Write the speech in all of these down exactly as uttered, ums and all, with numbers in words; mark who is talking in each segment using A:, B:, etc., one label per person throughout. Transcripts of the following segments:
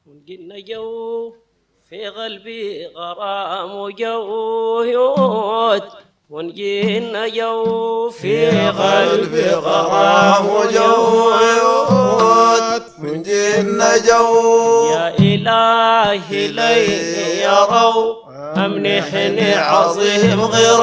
A: قلنا جو في قلبي غرام وجوهيوت ونجينا جو في قلبي غرام وجوهيوت
B: ونجينا جو
A: يا إلهي لي يروا أمنحني عظيم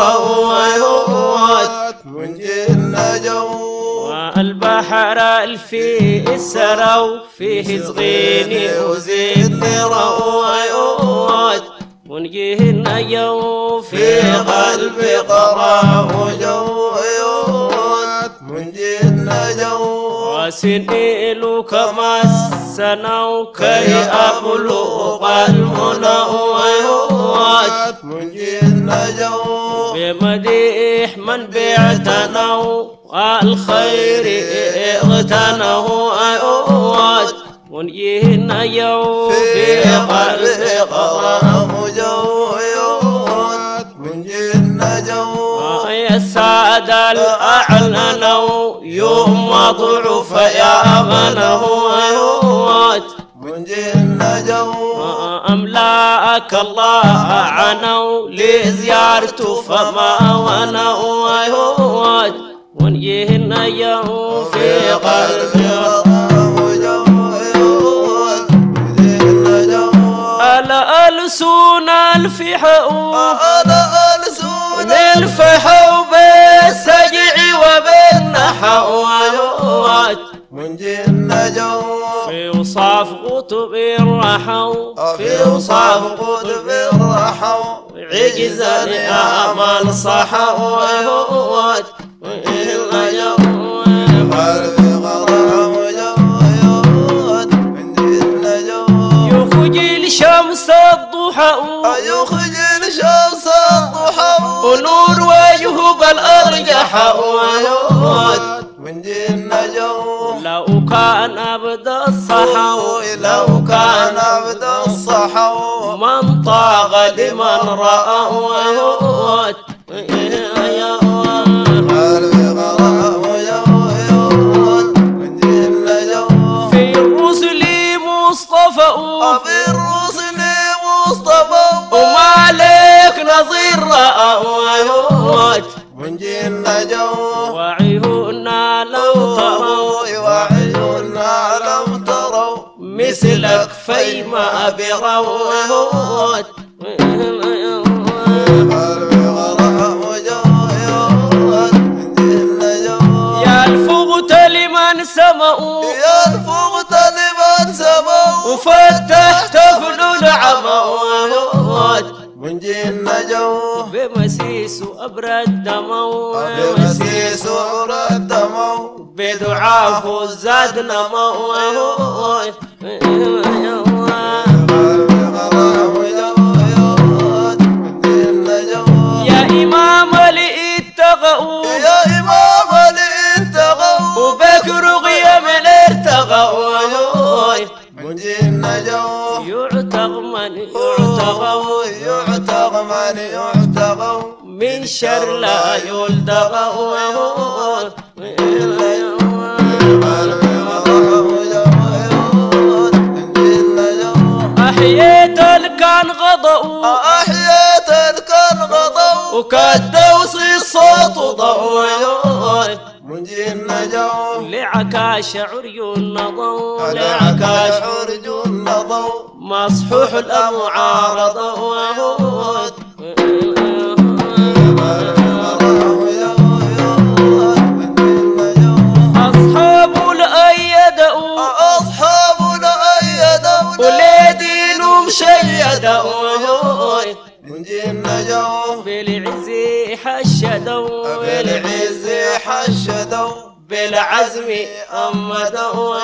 A: غرويوت
B: ونجينا جو
A: والبحر الفي السرو فيه صغيني وزيدني رويوت ونجينا جو في قلبي غرام
B: وجوهيوت ونجينا جو
A: وسنيل كما السنة كي أبلغ المنويوت
B: ونجينا جو
A: بمديح من بعتنا والخير اغتنه أيوات ونجينا جو
B: في قلبي غرام وجوهيوت ونجينا جو
A: يا السادة الأعلنوا يوم ضعف يا منه أيوات
B: ونجينا جو
A: أملاك الله عنوا لزيارته فما ونوا أيوات ونجينا جو في قلبي
B: غرام وجوهيوت ونجينا جو
A: ألا ألسون الفحاء
B: أنا ألسون
A: الفحاء بالسجع وبالنحوات
B: ونجينا جو
A: في وصاف قطب الرحو
B: في وصاف قطب الرحو
A: عجزا أمل صحوات
B: قلبي غرام وجوهيوت ونجينا جو
A: يخرج الشمس الضحى
B: يخرج الشمس الضحى
A: ونور وجهه بالأرجح
B: ونجينا جو
A: لو كان أبدا الصحو
B: لو كان عبد الصحو
A: من طاغ لمن رأى
B: قلبي غرام وجوهيوت ونجينا جو
A: في الرسل مصطفى
B: في الرسل مصطفى
A: وما لك نظير رأى
B: ونجينا جو
A: وعيونا لو تروا
B: وعيونا لم تروا
A: مثلك فيما بروت
B: قلبي غرام وجوهيوت ونجينا جو
A: يا الفغت لمن سمعوا
B: يا الفغت لمن سموا
A: وفتحت فلول عموت
B: ونجينا جو
A: بمسيس أبرد دمو
B: بمسيس ورد دمو
A: بدعاه زاد نموت
B: قلبي غرام وجوهيوت ونجينا جو
A: يا إمام الاتقوا
B: يا إمام الانتقوا
A: وبكر غيام الارتقوا
B: ونجينا جو
A: يعتق من يعتقوا
B: يعتق من يعتقوا
A: من شر لا يلدغوا
B: قلبي غرام وجوهيوت ونجينا جو
A: أحييت الكان غضوا
B: أحييت الكن غضوا
A: وكالدوس الصوت ضوء
B: ونجينا جو
A: لعكاش عريون نضوا
B: لعكاش
A: لعكاش
B: عرج النضو
A: مصحوح المعارضة أصحاب الأيدوا
B: أصحابنا أيدونا
A: وليدين مشيدوا
B: ونجينا جو
A: بالعز حشدوا
B: بالعز حشدوا
A: بالعزم أمدوا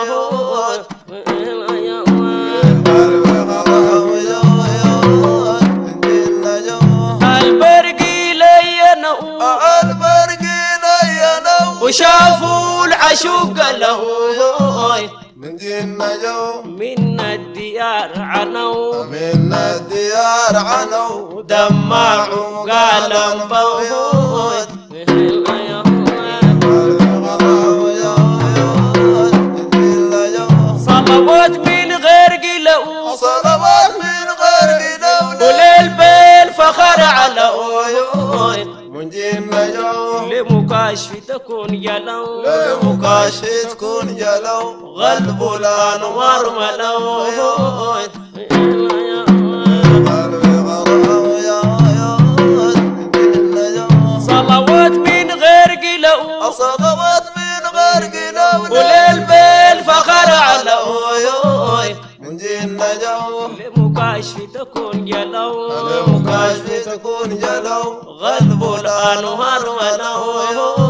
B: قلبي غرام وجوهيوت ونجينا جو
A: البرق لينوا
B: البرق لينوا
A: وشافوا العشوق له
B: ونجينا جو
A: من الديار عنوا
B: من الديار عنوا
A: ودمعوا قال انبوت
B: قلبي غرام وجوهيوت ونجينا جو
A: صلوات من غير قلوا تكون جلو
B: للمكاشف تكون جلو
A: غلب الأنوار ملو
B: قلبي غرام يا يا من النجوم
A: صلوات من غير قلو
B: صلوات من غير قلو
A: وللبيل فخر علو
B: من دين النجوم
A: لمكاشف تكون جلو
B: للمكاشف تكون جلو
A: غلب الأنوار ملو